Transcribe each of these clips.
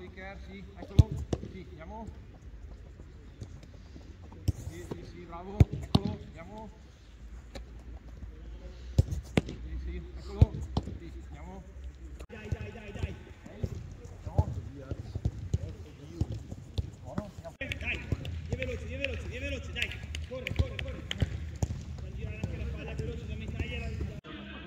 Iker, sì, eccolo, sì, andiamo. Sì, sì, sì, bravo, eccolo, andiamo. Sì, sì, eccolo, sì, andiamo. Dai, dai, dai, dai. Andiamo. Buono, andiamo. Dai, via veloce, dai. Corre, corre, corre. Fa girare anche la palla veloce da metà gliela.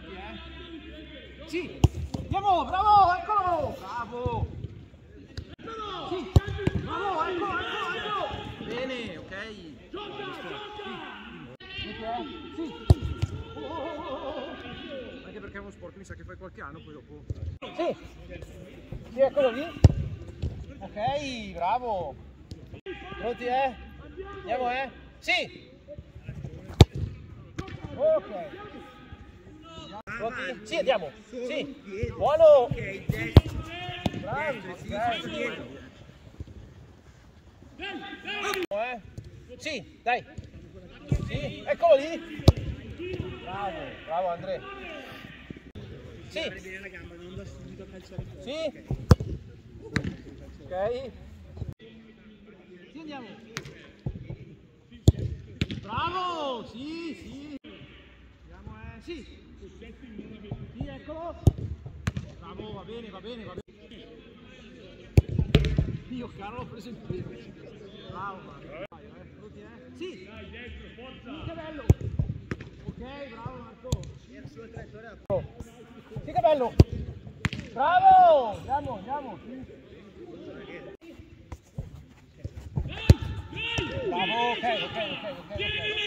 Sì, andiamo, bravo, eccolo, bravo. Sì, bravo, eccolo. Bene, ok. Sì. Anche perché è uno sport, mi sa che fai qualche anno, poi dopo. Sì, sì, eccolo lì. Ok, bravo. Pronti, Andiamo, Sì. Ok. Pronti? Sì, andiamo. Sì. Buono. Bravo. Sì, dai. Sì, eccolo lì. Bravo, bravo Andrea. Sì. Sì. Ok. Sì, andiamo. Bravo, sì, sì. Andiamo, sì. Sì, eccolo. Bravo, va bene, va bene, va bene. Io caro l'ho preso in piedi. Bravo, Marco. Vai, pronti, Sì. Dai, dentro, forza. Sì, che bello. Ok, bravo Marco. Sì, che bello. Bravo. Andiamo, andiamo. Sì. Bravo, ok.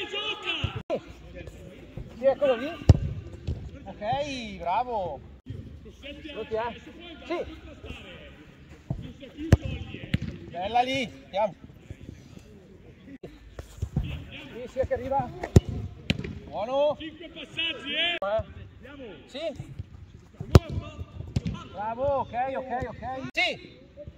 Sì, eccolo lì. Ok, bravo. Pronti, Sì. Bella lì, andiamo. Sì, sì, che arriva. Buono. 5 passaggi, Andiamo. Sì. Bravo, ok. Sì.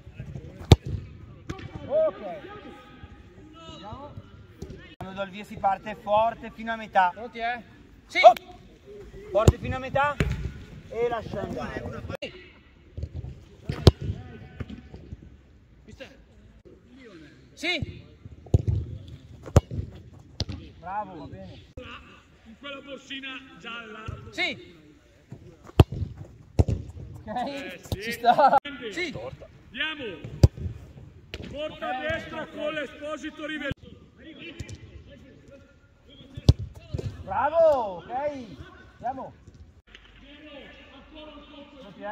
Ok. Andiamo. Quando do il via si parte forte fino a metà. Pronti, Sì. Oh! Forte fino a metà e lascia andare. Sì. Bravo, va bene. In quella borsina gialla. Sì. Ok, Sì. ci sta. Sì. Andiamo. Porta a destra con l'Esposito Rivelli. Bravo, ok. Andiamo. Pronti,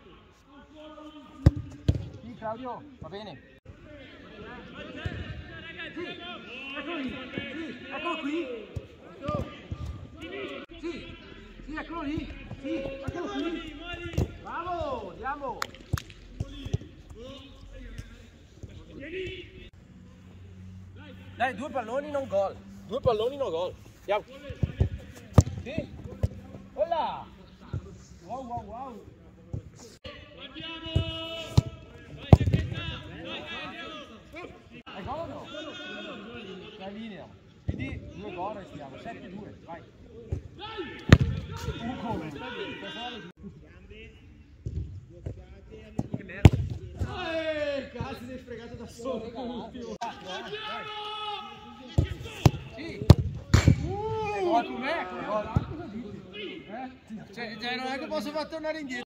Sì, Claudio, va bene. Sì, eccolo lì. Sì, eccolo qui. Sì, sì, eccolo lì. Sì, eccolo qui. Bravo, andiamo. Dai, 2 palloni non gol. 2 palloni non gol. Andiamo. Sì. Hola. Wow. È gol o no? È linea. Quindi 2 gol restiamo. 7-2, vai. Un gol. Che merda. Cazzo, sei fregato da solo. Sì. È gol per me. Cosa dici? Cioè, non è che posso far tornare indietro.